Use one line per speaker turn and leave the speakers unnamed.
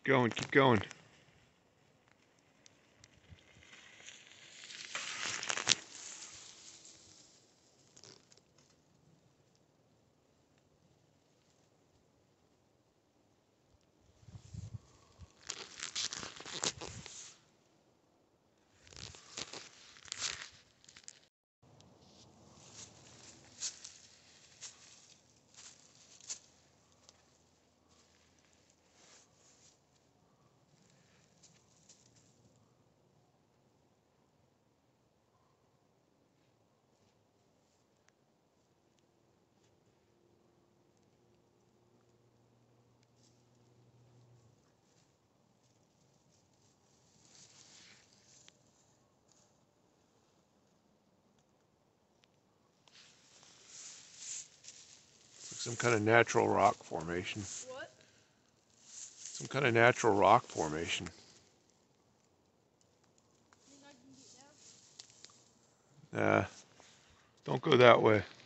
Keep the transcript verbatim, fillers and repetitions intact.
going, keep going. Some kind of natural rock formation.
What?
Some kind of natural rock formation. Nah, don't go that way.